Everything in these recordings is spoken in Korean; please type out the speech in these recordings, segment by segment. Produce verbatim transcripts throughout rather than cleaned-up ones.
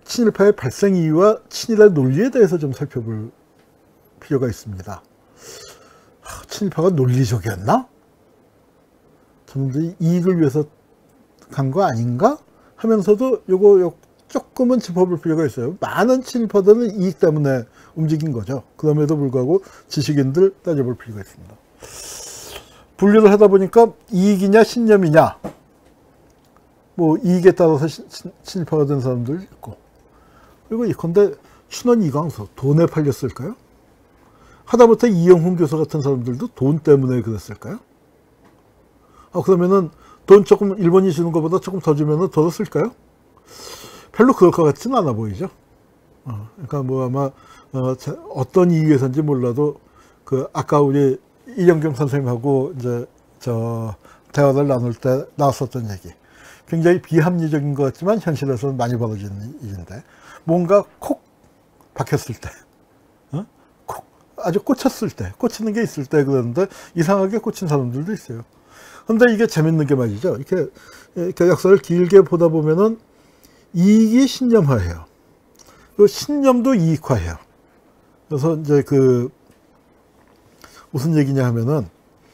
친일파의 발생 이유와 친일의 논리에 대해서 좀 살펴볼 필요가 있습니다. 친일파가 논리적이었나? 저놈들이 이익을 위해서 간 거 아닌가? 하면서도 요거 조금은 짚어볼 필요가 있어요. 많은 친일파들은 이익 때문에 움직인 거죠. 그럼에도 불구하고 지식인들 따져볼 필요가 있습니다. 분류를 하다 보니까 이익이냐 신념이냐, 뭐 이익에 따라서 신, 친일파가 된 사람들 있고, 그리고 예컨대 춘원 이광수 돈에 팔렸을까요? 하다못해 이영훈 교수 같은 사람들도 돈 때문에 그랬을까요? 아, 그러면은 돈 조금 일본이 주는 것보다 조금 더 주면은 더 쓸까요? 별로 그럴 것 같지는 않아 보이죠. 어, 그러니까 뭐 아마 어, 어떤 이유에서인지 몰라도 그 아까 우리 이영경 선생님하고 이제 저 대화를 나눌 때 나왔었던 얘기, 굉장히 비합리적인 것 같지만 현실에서는 많이 벌어지는 일인데, 뭔가 콕 박혔을 때, 어? 콕 아주 꽂혔을 때, 꽂히는 게 있을 때 그러는데 이상하게 꽂힌 사람들도 있어요. 근데 이게 재밌는 게 말이죠. 이렇게, 이렇게 역사를 길게 보다 보면은 이익이 신념화해요. 그 신념도 이익화해요. 그래서 이제 그 무슨 얘기냐 하면은,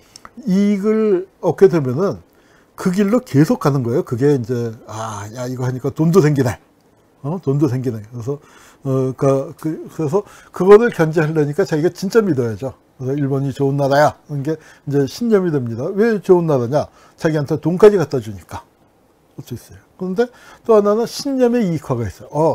이익을 얻게 되면은 그 길로 계속 가는 거예요. 그게 이제 아, 야 이거 하니까 돈도 생기네. 어, 돈도 생기네. 그래서 어, 그, 그 그래서 그거를 견제하려니까 자기가 진짜 믿어야죠. 그래서 일본이 좋은 나라야. 이게 이제 신념이 됩니다. 왜 좋은 나라냐? 자기한테 돈까지 갖다 주니까. 그것도 있어요. 그런데 또 하나는 신념의 이익화가 있어요. 어,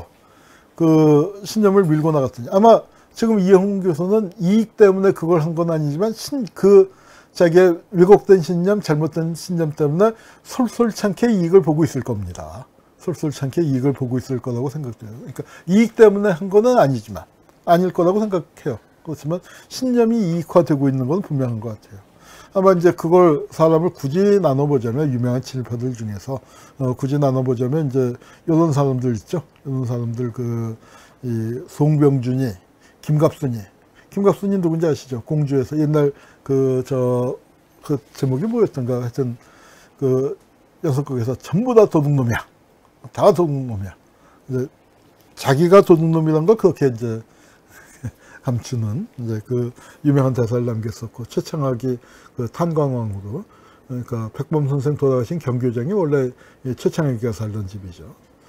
그 신념을 밀고 나갔더니, 아마 지금 이영훈 교수는 이익 때문에 그걸 한 건 아니지만 신, 그 자기의 왜곡된 신념, 잘못된 신념 때문에 솔솔찮게 이익을 보고 있을 겁니다. 솔솔찮게 이익을 보고 있을 거라고 생각돼요. 그러니까 이익 때문에 한 거는 아니지만, 아닐 거라고 생각해요. 그렇지만 신념이 이익화되고 있는 건 분명한 것 같아요. 아마 이제 그걸 사람을 굳이 나눠보자면, 유명한 친일파들 중에서 어, 굳이 나눠보자면 이제 이런 사람들 있죠. 이런 사람들, 그 이 송병준이, 김갑순이. 김갑순이 누군지 아시죠? 공주에서 옛날 그 저 그 제목이 뭐였던가, 하여튼 그 여섯곡에서 전부 다 도둑놈이야. 다 도둑놈이야. 이제 자기가 도둑놈이란 걸 그렇게 이제 감추는 이제 그 유명한 대사를 남겼었고, 최창학이 그 탄광왕으로, 그러니까 백범 선생 돌아가신 경교장이 원래 최창학이가 살던 집이죠.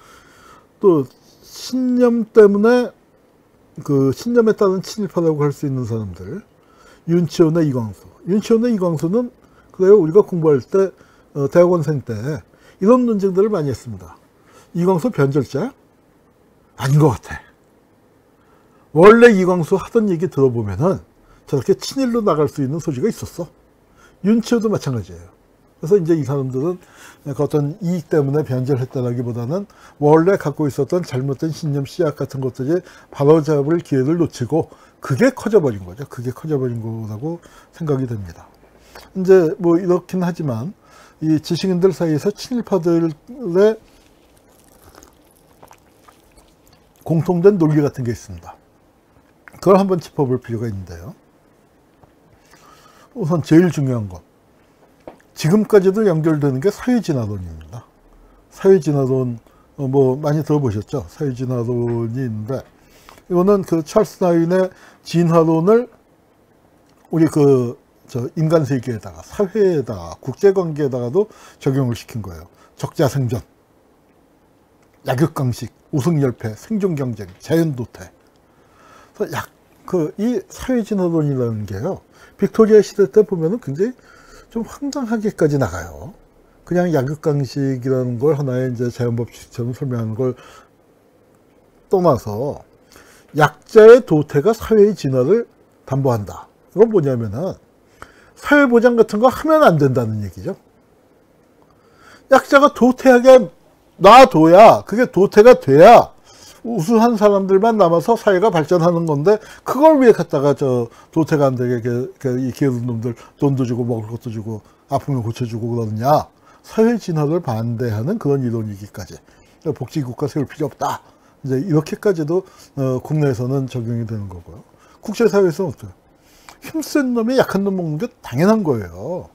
또 신념 때문에 그 신념에 따른 친일파라고 할 수 있는 사람들, 윤치원의 이광수. 윤치원의 이광수는 그래요. 우리가 공부할 때 어, 대학원생 때 이런 논쟁들을 많이 했습니다. 이광수 변절자야? 아닌 것 같아. 원래 이광수 하던 얘기 들어보면은 저렇게 친일로 나갈 수 있는 소지가 있었어. 윤치호도 마찬가지예요. 그래서 이제 이 사람들은 어떤 이익 때문에 변절했다라기보다는 원래 갖고 있었던 잘못된 신념 씨앗 같은 것들이 바로잡을 기회를 놓치고, 그게 커져버린 거죠. 그게 커져버린 거라고 생각이 됩니다. 이제 뭐 이렇긴 하지만 이 지식인들 사이에서 친일파들의 공통된 논리 같은 게 있습니다. 그걸 한번 짚어볼 필요가 있는데요. 우선 제일 중요한 것, 지금까지도 연결되는 게 사회진화론입니다. 사회진화론, 어, 뭐 많이 들어보셨죠? 사회진화론이 있는데, 이거는 그 찰스 다윈의 진화론을 우리 그 저 인간 세계에다가, 사회에다가, 국제관계에다가도 적용을 시킨 거예요. 적자생존, 약육강식, 우승열패, 생존경쟁, 자연도태. 그래서 약, 그, 이 사회진화론이라는 게요, 빅토리아 시대 때 보면은 굉장히 좀 황당하게까지 나가요. 그냥 약육강식이라는 걸 하나의 이제 자연법칙처럼 설명하는 걸 떠나서, 약자의 도태가 사회의 진화를 담보한다. 이건 뭐냐면은, 사회보장 같은 거 하면 안 된다는 얘기죠. 약자가 도태하게 놔둬야, 그게 도태가 돼야 우수한 사람들만 남아서 사회가 발전하는 건데, 그걸 위해 갖다가 저 도태가 안 되게 이 게으른 놈들 돈도 주고 먹을 것도 주고 아프면 고쳐주고 그러느냐. 사회 진화를 반대하는 그런 이론이기까지. 복지국가 세울 필요 없다. 이제 이렇게까지도 어, 국내에서는 적용이 되는 거고요. 국제사회에서는 어때요? 힘센 놈이 약한 놈 먹는 게 당연한 거예요.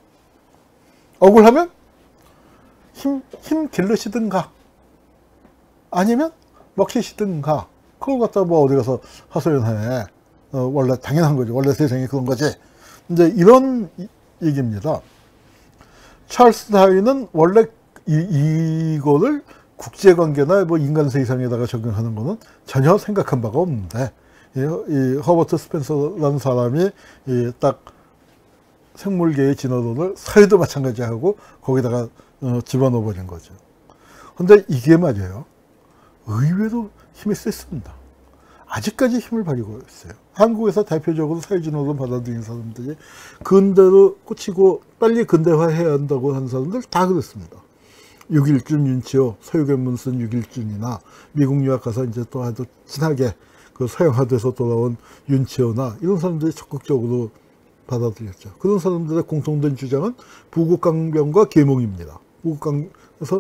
억울하면 힘, 힘 길르시든가, 아니면 먹히시든가 그걸 갖다 뭐 어디 가서 하소연해. 어, 원래 당연한 거지. 원래 세상이 그런 거지. 이제 이런 이, 얘기입니다. 찰스 다윈은 원래 이, 이거를 국제관계나 뭐 인간 세상에다가 적용하는 거는 전혀 생각한 바가 없는데, 이, 이 허버트 스펜서라는 사람이 이 딱 생물계의 진화론을 사회도 마찬가지하고 거기다가 어, 집어넣어 버린 거죠. 근데 이게 말이에요. 의외로 힘이 셌습니다. 아직까지 힘을 발휘하고 있어요. 한국에서 대표적으로 사회진화론 받아들인 사람들이 근대로 꽂히고 빨리 근대화해야 한다고 하는 사람들 다 그랬습니다. 육일준 윤치호, 서유견문 쓴 육일준이나 미국 유학 가서 이제 또 아주 진하게 그 서양화돼서 돌아온 윤치호나 이런 사람들이 적극적으로 받아들였죠. 그런 사람들의 공통된 주장은 부국강병과 계몽입니다. 부국강, 그래서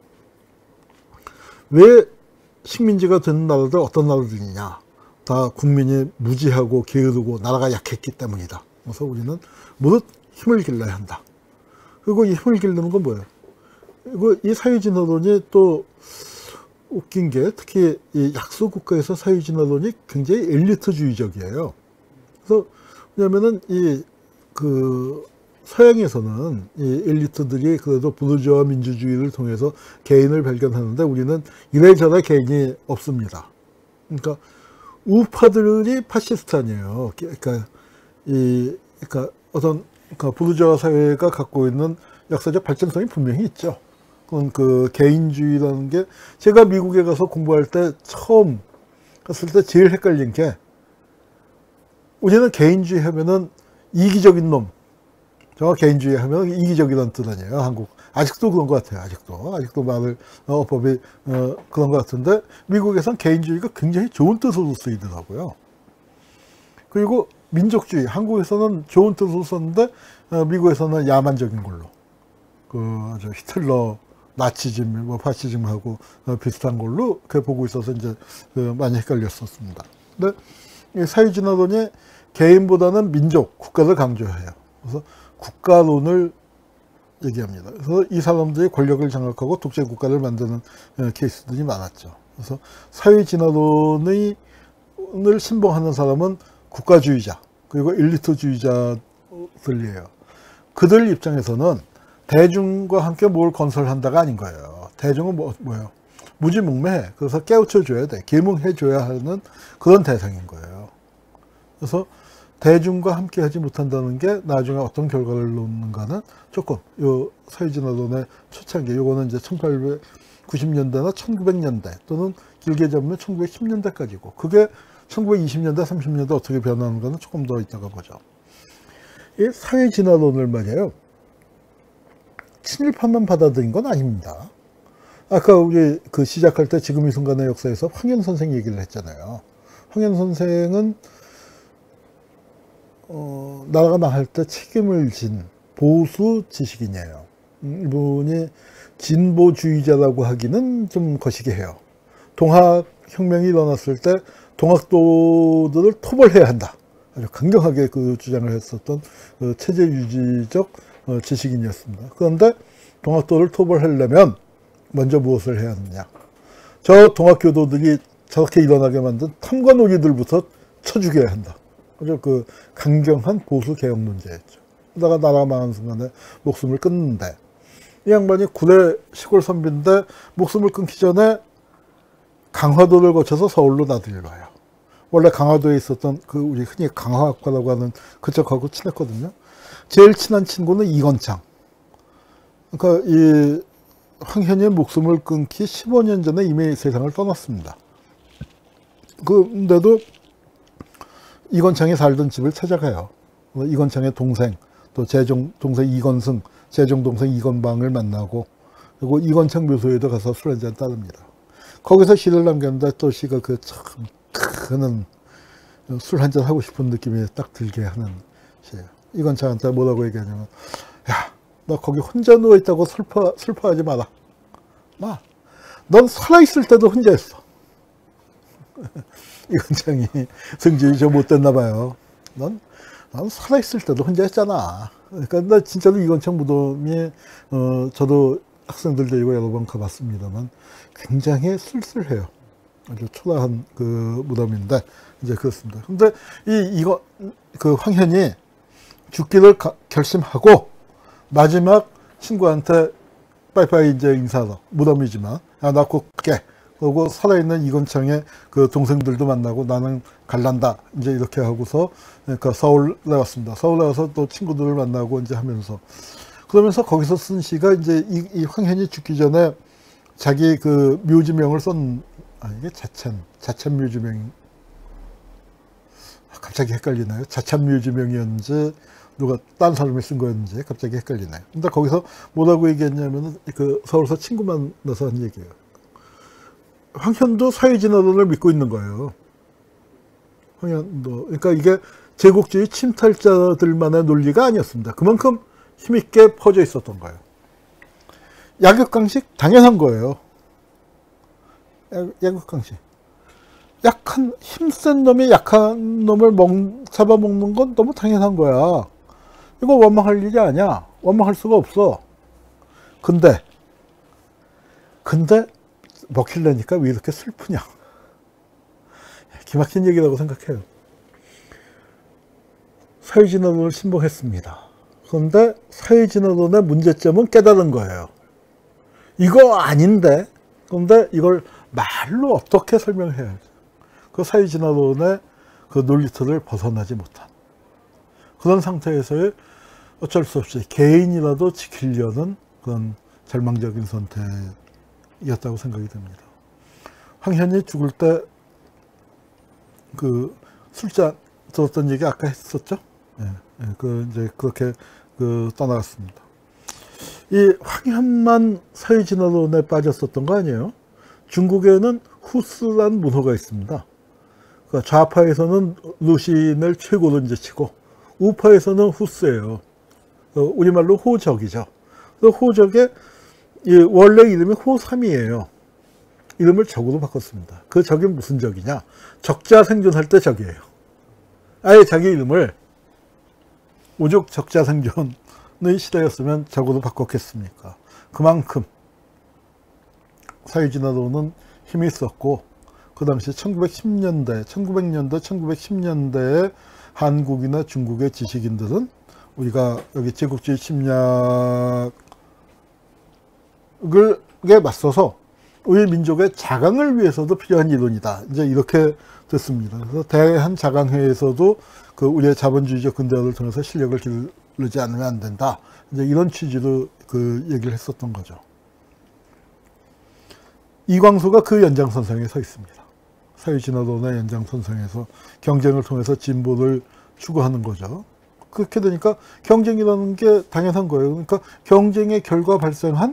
왜 식민지가 된 나라들 어떤 나라들이냐. 다 국민이 무지하고 게으르고 나라가 약했기 때문이다. 그래서 우리는 무릇 힘을 길러야 한다. 그리고 이 힘을 기르는 건 뭐예요? 이거 이 사회진화론이 또 웃긴 게 특히 이 약소국가에서 사회진화론이 굉장히 엘리트주의적이에요. 그래서 왜냐면은 이 그 서양에서는 이 엘리트들이 그래도 부르주아 민주주의를 통해서 개인을 발견하는데 우리는 이래저래 개인이 없습니다. 그러니까 우파들이 파시스트 아니에요. 그러니까 이 그러니까 어떤 그러니까 부르주아 사회가 갖고 있는 역사적 발전성이 분명히 있죠. 그건 그 개인주의라는 게 제가 미국에 가서 공부할 때 처음 갔을 때 제일 헷갈린 게 우리는 개인주의 하면은 이기적인 놈. 저 개인주의 하면 이기적이라는 뜻 아니에요. 한국. 아직도 그런 것 같아요. 아직도. 아직도 말을, 어, 법이, 어, 그런 것 같은데, 미국에선 개인주의가 굉장히 좋은 뜻으로 쓰이더라고요. 그리고 민족주의. 한국에서는 좋은 뜻으로 썼는데, 어, 미국에서는 야만적인 걸로. 그, 저, 히틀러, 나치즘, 뭐, 파시즘하고 어, 비슷한 걸로 그렇게 보고 있어서 이제 그 많이 헷갈렸었습니다. 근데 이 사회진화론이 개인보다는 민족, 국가를 강조해요. 그래서 국가론을 얘기합니다. 그래서 이 사람들이 권력을 장악하고 독재 국가를 만드는 케이스들이 많았죠. 그래서 사회진화론을 신봉하는 사람은 국가주의자, 그리고 엘리트주의자들이에요. 그들 입장에서는 대중과 함께 뭘 건설한다가 아닌 거예요. 대중은 뭐, 뭐예요? 무지몽매해. 그래서 깨우쳐줘야 돼. 계몽해줘야 하는 그런 대상인 거예요. 그래서 대중과 함께 하지 못한다는 게 나중에 어떤 결과를 놓는가는 조금, 요 사회진화론의 초창기, 요거는 이제 천팔백구십 년대나 천구백 년대 또는 길게 잡으면 천구백십 년대까지고, 그게 천구백이십 년대, 삼십 년대 어떻게 변하는가는 조금 더 이따가 보죠. 이 사회진화론을 말이에요. 친일파만 받아들인 건 아닙니다. 아까 우리 그 시작할 때 지금 이 순간의 역사에서 황현 선생 얘기를 했잖아요. 황현 선생은 어, 나라가 망할 때 책임을 진 보수 지식인이에요. 이분이 진보주의자라고 하기는 좀 거시기 해요. 동학혁명이 일어났을 때 동학도들을 토벌해야 한다. 아주 강경하게 그 주장을 했었던 그 체제 유지적 지식인이었습니다. 그런데 동학도를 토벌하려면 먼저 무엇을 해야 하느냐. 저 동학교도들이 저렇게 일어나게 만든 탐관오리들부터 쳐 죽여야 한다. 아주 그 강경한 보수 개혁론자였죠. 그러다가 나라가 망한 순간에 목숨을 끊는데, 이 양반이 구례 시골 선비인데 목숨을 끊기 전에 강화도를 거쳐서 서울로 나들이를 와요. 원래 강화도에 있었던 그 우리 흔히 강화학과라고 하는 그쪽하고 친했거든요. 제일 친한 친구는 이건창. 그러니까 이 황현희의 목숨을 끊기 십오 년 전에 이미 세상을 떠났습니다. 그런데도 이건창이 살던 집을 찾아가요. 이건창의 동생, 또 재종 동생 이건승, 재종 동생 이건방을 만나고, 그리고 이건창 묘소에도 가서 술 한잔 따릅니다. 거기서 시를 남겼는데 또 시가 그 참 크는 술 한잔 하고 싶은 느낌이 딱 들게 하는 시예요. 이건창한테 뭐라고 얘기하냐면, 야, 너 거기 혼자 누워있다고 슬퍼, 슬퍼하지 마라. 마, 넌 살아있을 때도 혼자였어. 이건창이 성질이 좀 못됐나 봐요. 넌, 넌 살아있을 때도 혼자였잖아. 그러니까 나 진짜로 이건창 무덤이, 어, 저도 학생들 데리고 여러 번 가봤습니다만 굉장히 쓸쓸해요. 아주 초라한 그 무덤인데, 이제 그렇습니다. 근데 이, 이거, 그 황현이 죽기를 가, 결심하고, 마지막 친구한테 빠이빠이 이제 인사하러, 무덤이지만, 아, 나 곧 깨. 그리고 살아있는 이건창의 그 동생들도 만나고 나는 갈란다. 이제 이렇게 하고서, 그러니까 서울 나왔습니다. 서울 나와서 또 친구들을 만나고 이제 하면서. 그러면서 거기서 쓴 시가 이제 이, 이 황현이 죽기 전에 자기 그 묘지명을 쓴, 아, 이게 자찬, 자찬 묘지명, 갑자기 헷갈리나요? 자찬 묘지명이었는지, 누가 딴 사람이 쓴 거였는지 갑자기 헷갈리네요. 근데 거기서 뭐라고 얘기했냐면은 그 서울서 친구 만나서 한 얘기예요. 황현도 사회진화론을 믿고 있는 거예요. 황현도. 그러니까 이게 제국주의 침탈자들만의 논리가 아니었습니다. 그만큼 힘있게 퍼져 있었던 거예요. 약육강식 당연한 거예요. 약육강식. 약한, 힘센 놈이 약한 놈을 먹, 잡아먹는 건 너무 당연한 거야. 이거 원망할 일이 아니야. 원망할 수가 없어. 근데, 근데, 먹히려니까 왜 이렇게 슬프냐. 기막힌 얘기라고 생각해요. 사회진화론을 신봉했습니다. 그런데 사회진화론의 문제점은 깨달은 거예요. 이거 아닌데, 그런데 이걸 말로 어떻게 설명해야지. 그 사회진화론의 그 논리틀을 벗어나지 못한 그런 상태에서의 어쩔 수 없이 개인이라도 지키려는 그런 절망적인 선택이었다고 생각이 됩니다. 황현이 죽을 때 그 술잔 들었던 얘기 아까 했었죠? 예, 예, 그 이제 그렇게 그 떠나갔습니다. 이 황현만 사회진화론에 빠졌었던 거 아니에요? 중국에는 후스란 문호가 있습니다. 그러니까 좌파에서는 루신을 최고로 이제 치고 우파에서는 후스예요. 우리말로 호적이죠. 호적의 원래 이름이 호삼이에요. 이름을 적으로 바꿨습니다. 그 적이 무슨 적이냐? 적자 생존할 때 적이에요. 아예 자기 이름을 오죽 적자 생존의 시대였으면 적으로 바꿨겠습니까? 그만큼 사회진화론은 힘이 있었고 그 당시 천구백십 년대, 천구백 년대, 천구백십 년대에 한국이나 중국의 지식인들은 우리가 여기 제국주의 침략을 맞서서 우리 민족의 자강을 위해서도 필요한 이론이다. 이제 이렇게 됐습니다. 그래서 대한 자강회에서도 그 우리의 자본주의적 근대화를 통해서 실력을 기르지 않으면 안 된다. 이제 이런 취지로 그 얘기를 했었던 거죠. 이광수가 그 연장선상에 서 있습니다. 사회진화론의 연장선상에서 경쟁을 통해서 진보를 추구하는 거죠. 그렇게 되니까 경쟁이라는 게 당연한 거예요. 그러니까 경쟁의 결과 발생한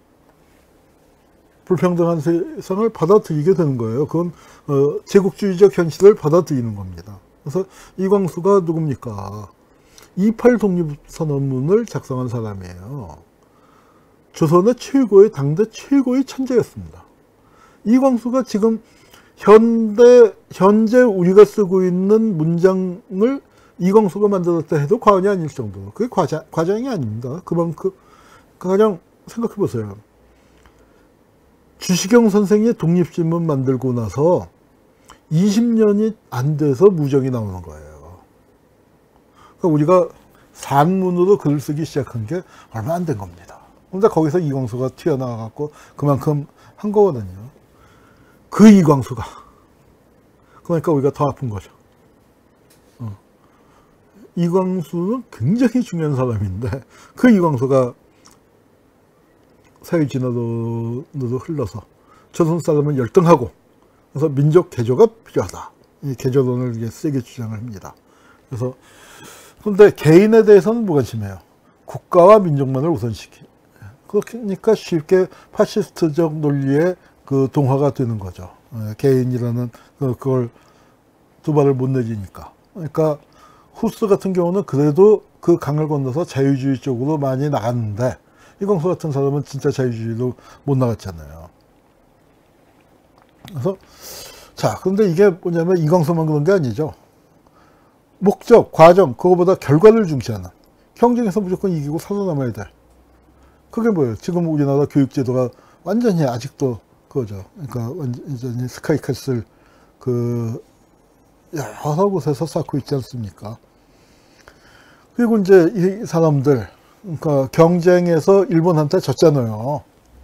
불평등한 세상을 받아들이게 되는 거예요. 그건 어, 제국주의적 현실을 받아들이는 겁니다. 그래서 이광수가 누굽니까? 이십팔 독립선언문을 작성한 사람이에요. 조선의 최고의 당대 최고의 천재였습니다. 이광수가 지금 현대 현재 우리가 쓰고 있는 문장을 이광수가 만들었다 해도 과언이 아닐 정도로 그게 과자, 과장이 아닙니다. 그만큼 가령 생각해 보세요. 주시경 선생이 독립신문 만들고 나서 이십 년이 안 돼서 무정이 나오는 거예요. 그러니까 우리가 산문으로 글을 쓰기 시작한 게 얼마 안 된 겁니다. 그런데 거기서 이광수가 튀어나와갖고 그만큼 한 거거든요. 그 이광수가. 그러니까 우리가 더 아픈 거죠. 어. 이광수는 굉장히 중요한 사람인데 그 이광수가 사회진화론으로 흘러서 조선 사람은 열등하고 그래서 민족 개조가 필요하다. 이 개조론을 이게 세게 주장을 합니다. 그래서 그런데 개인에 대해서는 무관심해요. 국가와 민족만을 우선시키. 그러니까 쉽게 파시스트적 논리에 그 동화가 되는 거죠. 개인이라는 그걸 두 발을 못 내지니까. 그러니까 후스 같은 경우는 그래도 그 강을 건너서 자유주의 쪽으로 많이 나갔는데 이광수 같은 사람은 진짜 자유주의로 못 나갔잖아요. 그래서 자, 그런데 이게 뭐냐면 이광수만 그런 게 아니죠. 목적, 과정, 그거보다 결과를 중시하는. 경쟁에서 무조건 이기고 살아남아야 돼. 그게 뭐예요? 지금 우리나라 교육제도가 완전히 아직도 그거죠. 그러니까 완전히 스카이캐슬 그 여러 곳에서 쌓고 있지 않습니까? 그리고 이제 이 사람들, 그러니까 경쟁에서 일본한테 졌잖아요.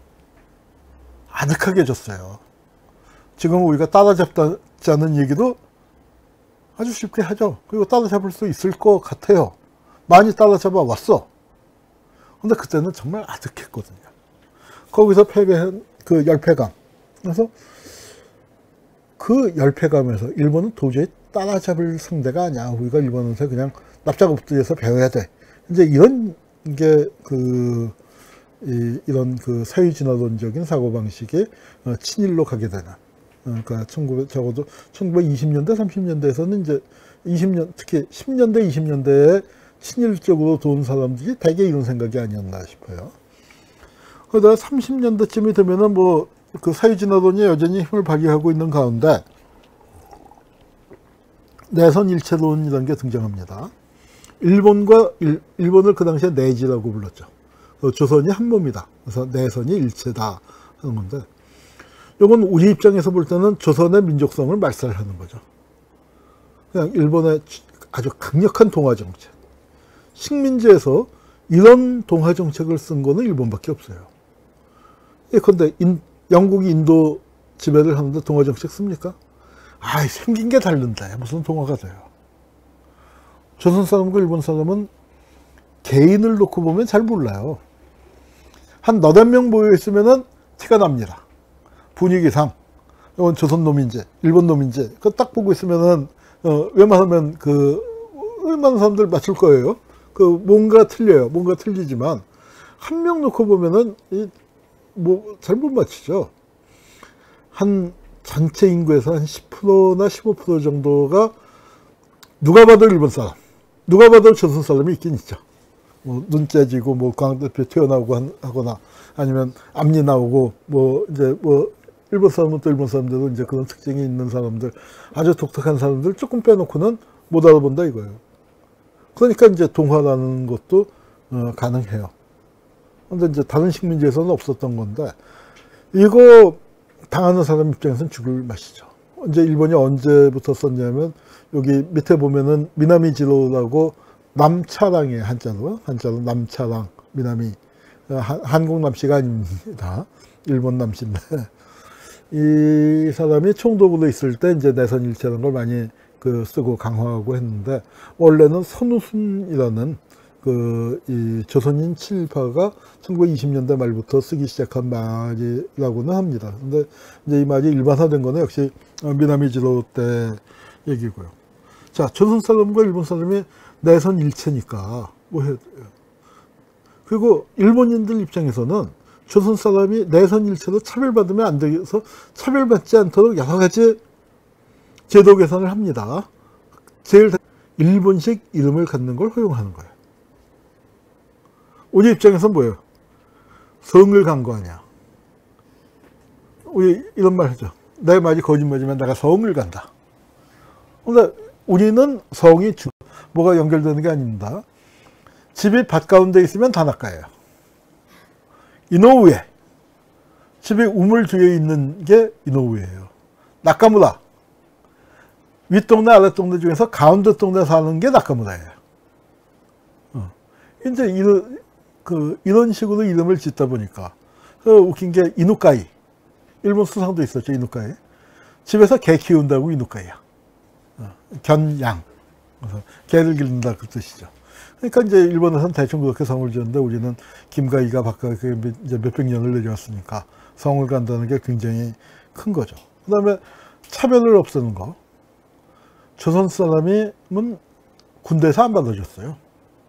아득하게 졌어요. 지금 우리가 따라잡자는 얘기도 아주 쉽게 하죠. 그리고 따라잡을 수 있을 것 같아요. 많이 따라잡아 왔어. 근데 그때는 정말 아득했거든요. 거기서 패배한 그 열패감. 그래서 그 열패감에서 일본은 도저히 따라잡을 상대가 아니야. 우리가 일본한테 그냥 납작엎드려서 배워야 돼. 이제 이런 게 그, 이, 이런 그 사회진화론적인 사고방식의 어, 친일로 가게 되는. 그러니까 천구백, 적어도 천구백이십 년대, 삼십 년대에서는 이제 이십 년, 특히 십 년대, 이십 년대에 친일적으로 돈 사람들이 대개 이런 생각이 아니었나 싶어요. 그러다가 삼십 년대쯤이 되면은 뭐 그 사회진화론이 여전히 힘을 발휘하고 있는 가운데 내선일체론이라는 게 등장합니다. 일본과 일, 일본을 그 당시에 내지라고 불렀죠. 조선이 한 몸이다. 그래서 내선이 일체다 하는 건데, 이건 우리 입장에서 볼 때는 조선의 민족성을 말살하는 거죠. 그냥 일본의 아주 강력한 동화 정책. 식민지에서 이런 동화 정책을 쓴 거는 일본밖에 없어요. 예컨대 인, 영국이 인도 지배를 하는데 동화 정책 씁니까? 아이, 생긴 게 다른데 무슨 동화가 돼요. 조선 사람과 일본 사람은 개인을 놓고 보면 잘 몰라요. 한 너댓 명 모여 있으면은 티가 납니다. 분위기상 이건 조선 놈인지 일본 놈인지 그거 딱 보고 있으면은 어, 웬만하면 그 웬만한 사람들 맞출 거예요. 그 뭔가 틀려요. 뭔가 틀리지만 한 명 놓고 보면은 이 뭐 잘 못 맞히죠. 한 전체 인구에서 한 십 퍼센트나 십오 퍼센트 정도가 누가 봐도 일본 사람, 누가 봐도 조선 사람이 있긴 있죠. 뭐 눈 째지고 뭐 광대뼈 튀어나오고 하거나 아니면 앞니 나오고 뭐 이제 뭐 일본 사람은 또 일본 사람들도 이제 그런 특징이 있는 사람들, 아주 독특한 사람들 조금 빼놓고는 못 알아본다 이거예요. 그러니까 이제 동화라는 것도 어, 가능해요. 근데 이제 다른 식민지에서는 없었던 건데, 이거 당하는 사람 입장에서는 죽을 맛이죠. 이제 일본이 언제부터 썼냐면, 여기 밑에 보면은 미나미지로라고 남차랑이에요. 한자로. 한자로 남차랑, 미나미. 한국 남씨가 아닙니다. 일본 남씨인데. 이 사람이 총독으로 있을 때 이제 내선일체라는 걸 많이 그 쓰고 강화하고 했는데, 원래는 선우순이라는 그, 이 조선인 친일파가 천구백이십 년대 말부터 쓰기 시작한 말이라고는 합니다. 근데 이제 이 말이 일반화된 거는 역시 미나미지로 때 얘기고요. 자, 조선 사람과 일본 사람이 내선 일체니까 뭐 해야 돼요. 그리고 일본인들 입장에서는 조선 사람이 내선 일체로 차별받으면 안 돼서 차별받지 않도록 여러 가지 제도 개선을 합니다. 제일 일본식 이름을 갖는 걸 허용하는 거예요. 우리 입장에서는 뭐예요? 성을 간 거 아니야. 우리 이런 말 하죠. 내 말이 거짓말이면 내가 성을 간다. 근데 우리는 성이 주, 뭐가 연결되는 게 아닙니다. 집이 밭 가운데 있으면 다나카예요. 이노우에. 집이 우물 뒤에 있는 게 이노우에예요. 나카무라. 윗동네 아랫동네 중에서 가운데 동네 사는 게 나카무라예요. 어. 이제 이런 그 이런 식으로 이름을 짓다 보니까 그 웃긴 게 이누카이. 일본 수상도 있었죠. 이누카이. 집에서 개 키운다고 이누카이야. 어. 견양. 그래서 개를 기른다 그 뜻이죠. 그러니까 이제 일본에서는 대충 그렇게 성을 지었는데 우리는 김가희가 바깥에 이제 몇백 년을 내려왔으니까 성을 간다는 게 굉장히 큰 거죠. 그 다음에 차별을 없애는 거. 조선 사람은 군대에서 안 받아줬어요.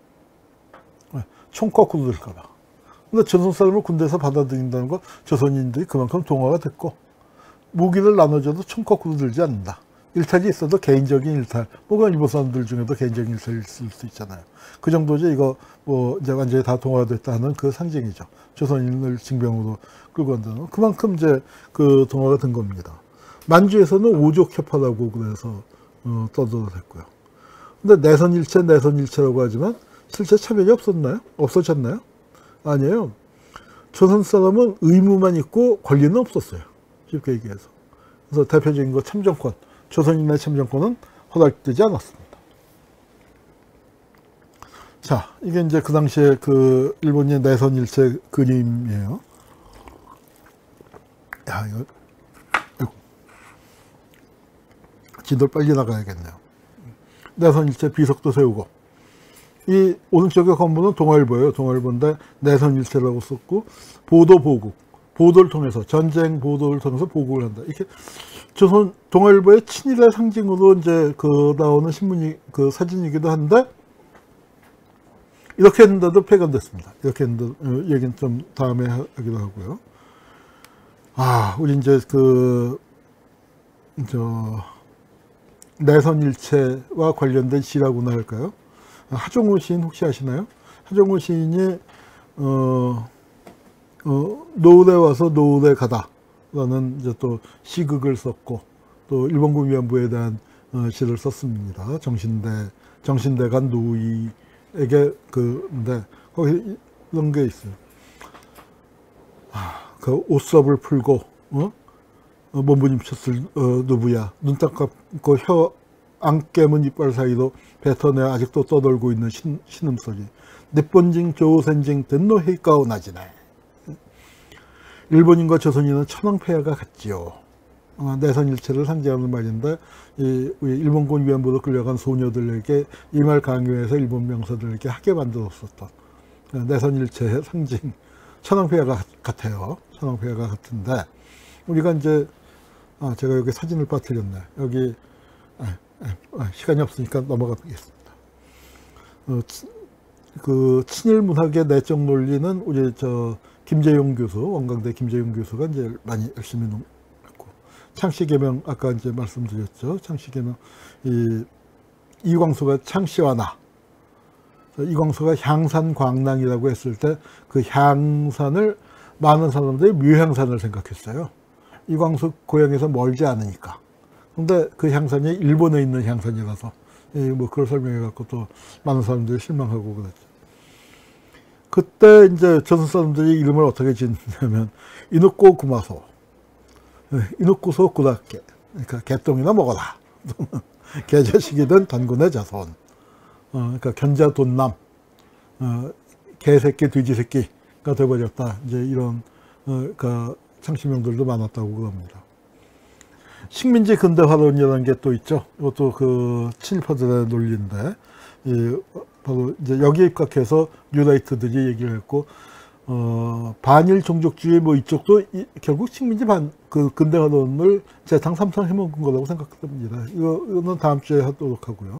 총 거꾸로 들까봐. 근데 조선 사람을 군대에서 받아들인다는 거 조선인들이 그만큼 동화가 됐고, 무기를 나눠줘도 총 거꾸로 들지 않는다. 일탈이 있어도 개인적인 일탈, 뭐가 일본 사람들 중에도 개인적인 일탈이 있을 수 있잖아요. 그 정도지 이거 뭐 이제 완전히 다 동화됐다 하는 그 상징이죠. 조선인을 징병으로 끌고 간다는 그만큼 이제 그 동화가 된 겁니다. 만주에서는 오족협화라고 그래서 어, 떠들어댔고요. 근데 내선일체, 내선일체라고 하지만 실제 차별이 없었나요? 없어졌나요? 아니에요. 조선 사람은 의무만 있고 권리는 없었어요. 쉽게 얘기해서. 그래서 대표적인 거 참정권, 조선인의 참정권은 허락되지 않았습니다. 자, 이게 이제 그 당시에 그 일본의 내선일체 그림이에요. 야, 이거, 이거 지도 빨리 나가야겠네요. 내선일체 비석도 세우고, 이 오른쪽의 건물은 동아일보예요. 동아일보인데 내선일체라고 썼고, 보도 보국, 보도를 통해서, 전쟁 보도를 통해서 보국을 한다. 이렇게 조선 동아일보의 친일의 상징으로 이제 그 나오는 신문이 그 사진이기도 한데, 이렇게 했는데도 폐간됐습니다. 이렇게 했는데, 얘기는 좀 다음에 하기도 하고요. 아, 우리 이제 그, 저, 내선일체와 관련된 시라고나 할까요? 하종우 시인 혹시 아시나요? 하종우 시인이, 어, 어, 노을에 와서 노을에 가다. 라는 이제 또 시극을 썼고, 또 일본군 위안부에 대한 어, 시를 썼습니다. 정신대, 정신대간 노이, 에게 그인데 거기 이런 게 있어요. 아, 그 옷섭을 풀고 어? 어 몸부림쳤을 어, 누구야 눈 딱 감고 혀 안 깨문 이빨 사이로 뱉어내 아직도 떠돌고 있는 신, 신음소리. 니폰징 조센징 된노 헤이카오 나지네. 일본인과 조선인은 천황폐하가 같지요. 어, 내선일체를 상징하는 말인데, 이, 우리 일본군 위안부로 끌려간 소녀들에게 이 말 강요해서 일본 명사들에게 하게 만들었었던 내선일체의 상징, 천황폐하가 같아요. 천황폐하가 같은데, 우리가 이제, 아, 제가 여기 사진을 빠뜨렸네. 여기, 아, 아, 시간이 없으니까 넘어가겠습니다. 어, 그, 친일 문학의 내적 논리는 우리 저, 김재용 교수, 원광대 김재용 교수가 이제 많이 열심히 창씨개명, 아까 이제 말씀드렸죠. 창씨개명. 이, 이광수가 창씨와나. 이광수가 향산광낭이라고 했을 때 그 향산을 많은 사람들이 묘향산을 생각했어요. 이광수 고향에서 멀지 않으니까. 근데 그 향산이 일본에 있는 향산이라서, 뭐 그걸 설명해 갖고 또 많은 사람들이 실망하고 그랬죠. 그때 이제 조선 사람들이 이름을 어떻게 짓냐면, 이누꼬 구마소. 이누쿠소 구닥개, 그러니까 개똥이나 먹어라. 개자식이든 단군의 자손. 어, 그러니까 견자 돈남, 어, 개새끼 돼지새끼가 돼버렸다. 이제 이런 어, 그 창시명들도 많았다고 그럽니다. 식민지 근대화론이라는 게 또 있죠. 이것도 그 친일파들의 논리인데, 이, 바로 이제 여기에 입각해서 뉴라이트들이 얘기를 했고. 어, 반일 종족주의 뭐 이쪽도 이, 결국 식민지 반, 그 근대화론을 재탕 삼탕 해먹은 거라고 생각합니다. 이거, 이거는 다음 주에 하도록 하고요.